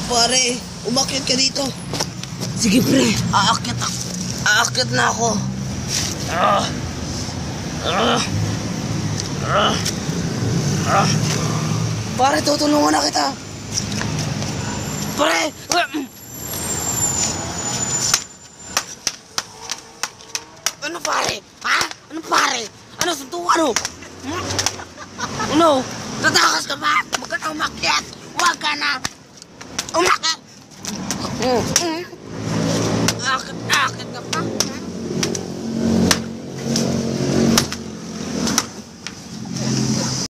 Pare, umakyat ka dito. Sige pre, aakyat ako. Aakyat na ako. Pare, tutulungan na kita. Pare! Ano pare? Ha? Ano pare? Ano, suntukan mo? Ano? Tatakas ka ba? Huwag ka na umakyat. Huwag ka na. Umakyat! Akit ka pa?